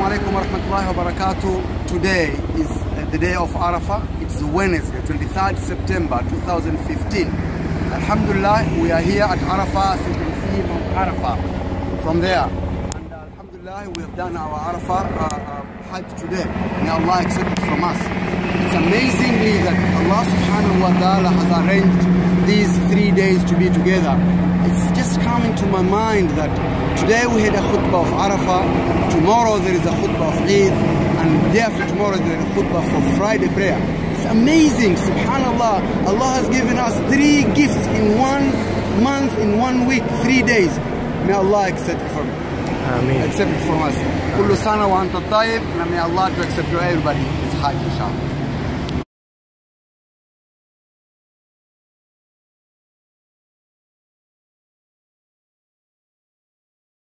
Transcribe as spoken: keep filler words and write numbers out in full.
alaikum wa rahmatullahi wa barakatuh. Today is the day of Arafah. It's Wednesday, twenty-third September two thousand fifteen. Alhamdulillah, we are here at Arafah, as you can see Mount Arafah from there. And uh, Alhamdulillah, we have done our Arafah uh, uh, Hajj today. May Allah accept it from us. It's amazingly that Allah subhanahu wa ta'ala has arranged these three days to be together. It's just coming to my mind that today we had a khutbah of Arafah, tomorrow there is a khutbah of Eid, and day after tomorrow there is a khutbah for Friday prayer. It's amazing, subhanallah. Allah has given us three gifts in one month, in one week, three days. May Allah accept it from Ameen. Accept it from us. Kullu sana wa anta tayyib, and may Allah to accept to everybody. It's Hajj, inshallah.